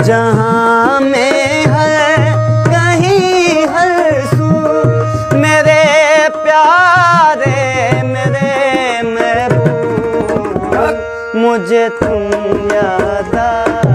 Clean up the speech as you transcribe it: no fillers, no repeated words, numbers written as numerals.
जहाँ में है कहीं हर सू मेरे प्यारे मेरे महबूब मुझे तुम याद